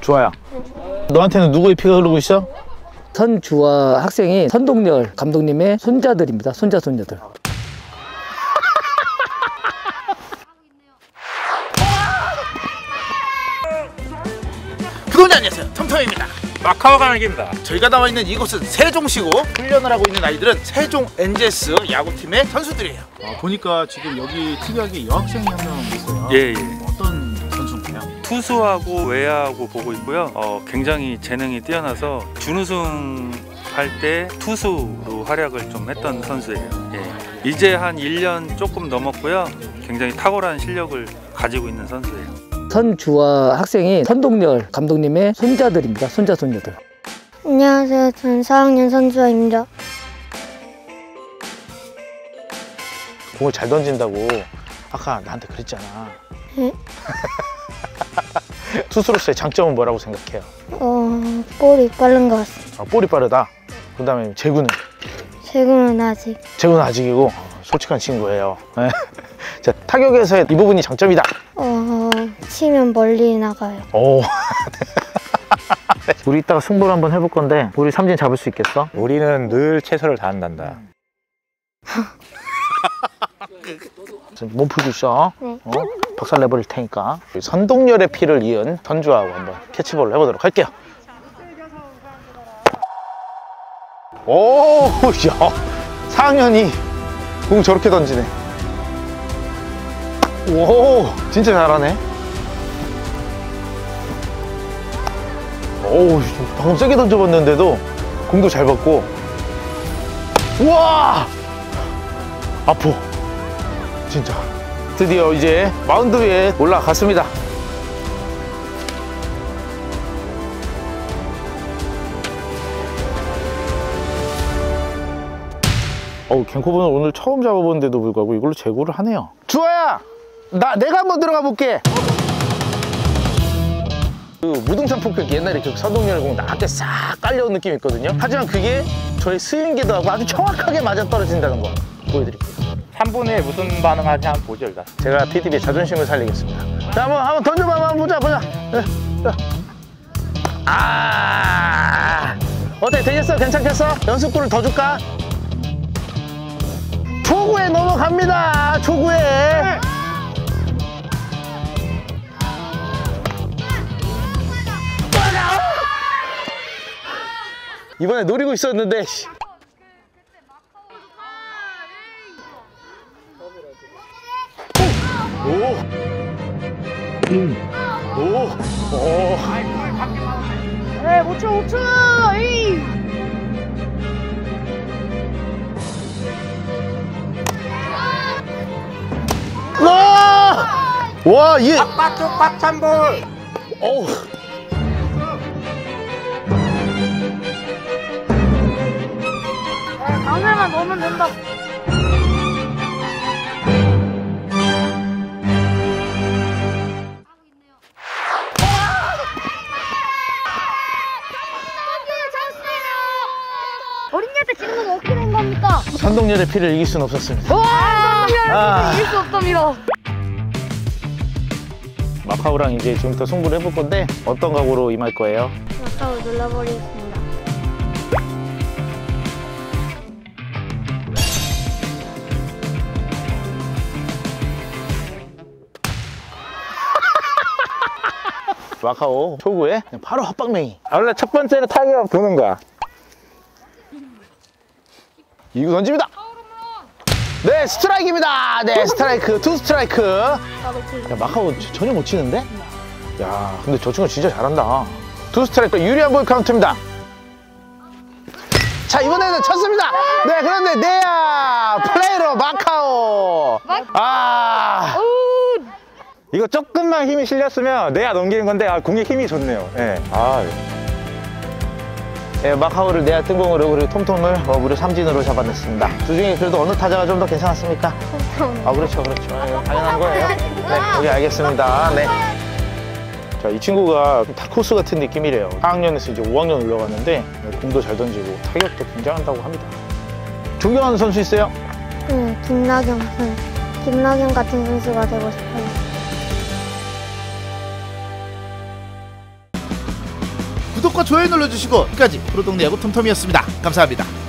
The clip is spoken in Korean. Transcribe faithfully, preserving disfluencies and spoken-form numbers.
좋아요. 너한테는 누구의 피가 흐르고 있어? 선주와 학생이 선동열 감독님의 손자들입니다. 손자 손녀들. 구독자 안녕하세요, 톰톰입니다. 마카오 가나기입니다. 저희가 나와 있는 이곳은 세종시고 훈련을 하고 있는 아이들은 세종 엔제스 야구팀의 선수들이에요. 아, 보니까 지금 여기 특이하게 여학생이 한 명 있어요. 예, 예. 어떤 선수인가요? 투수하고 외야하고 보고 있고요. 어, 굉장히 재능이 뛰어나서 준우승 할 때 투수로 활약을 좀 했던 선수예요. 예. 이제 한 일 년 조금 넘었고요. 굉장히 탁월한 실력을 가지고 있는 선수예요. 선주와 학생이 선동열 감독님의 손자들입니다. 손자 손녀들. 안녕하세요. 저는 사 학년 선주아입니다. 공을 잘 던진다고 아까 나한테 그랬잖아. 네? 투수로서의 장점은 뭐라고 생각해요? 어, 볼이 빠른 것 같습니다. 아, 볼이 빠르다. 그 다음에 제구는? 제구는 아직. 제구는 아직이고 솔직한 친구예요. 자, 타격에서의 이 부분이 장점이다. 어, 치면 멀리 나가요. 오. 우리 이따가 승부를 한번 해볼 건데 우리 삼진 잡을 수 있겠어? 우리는 늘 최선을 다한단다. 몸풀기 있어. 네. 어? 박살 내버릴 테니까. 선동열의 피를 이은 선주하고 한번 캐치볼을 해보도록 할게요. 오, 야, 사 학년이 공 저렇게 던지네. 오, 진짜 잘하네. 오, 방금 세게 던져봤는데도 공도 잘 받고. 우와! 아프. 진짜. 드디어 이제 마운드 위에 올라갔습니다. 어우, 갱코브는 오늘 처음 잡아보는데도 불구하고 이걸로 제구를 하네요. 주아야! 나, 내가 한번 들어가 볼게! 그 무등산 포크 옛날에 그 선동열 공 낮게 싹 깔려온 느낌이 있거든요. 하지만 그게 저의 스윙기도 하고 아주 정확하게 맞아 떨어진다는 거 보여드릴게요. 삼 분에 무슨 반응하지 한번 보죠, 일단. 제가 피디비의 자존심을 살리겠습니다. 자, 한번, 한번 던져봐, 한번 보자, 보자. 아, 어때? 되겠어? 괜찮겠어? 연습구를 더 줄까? 초구에 넘어갑니다. 초구에. 이번에 노리고 있었는데. 오. 음. 오. 오. 네, 못 쳐, 못 쳐! 에이! 와! 와, 얘. 바깥쪽 박찬볼! 어우. 가운데만 넣으면 된다. 어린이한테 지는 건 어떻게 된 겁니까? 선동열의 피를 이길 수는 없었습니다. 와! 아. 이길 수 없답니다. 마카오랑 이제 지금부터 승부를 해볼 건데 어떤 각오로 임할 거예요? 마카오 눌러버리겠습니다. 마카오 초구에 그냥 바로 헛방맹이. 원래 첫 번째는 타격 도는 거야. 이구 던집니다. 네, 스트라이크입니다. 네, 스트라이크, 투 스트라이크. 야, 마카오 전혀 못 치는데? 야, 근데 저 친구 진짜 잘한다. 투 스트라이크 유리한 볼 카운트입니다. 자, 이번에는 쳤습니다. 네, 그런데 내야 플레이로 마카오. 아, 이거 조금만 힘이 실렸으면 내야 넘기는 건데 아, 공에 힘이 좋네요. 예. 아. 네, 마카오를 내야 뜬공으로 그리고 톰톰을 어, 무려 삼진으로 잡아냈습니다. 두 중에 그래도 어느 타자가 좀 더 괜찮았습니까? 아, 그렇죠, 그렇죠. 네, 당연한 거예요. 네, 여기 알겠습니다. 네. 자, 이 친구가 타코스 같은 느낌이래요. 사 학년에서 이제 오 학년 올라갔는데 공도 잘 던지고 타격도 굉장한다고 합니다. 존경하는 선수 있어요? 네, 김나경 선수. 김나경 같은 선수가 되고 싶어요. 구독과 좋아요 눌러주시고, 끝까지 프로동네 야구 톰톰이었습니다. 감사합니다.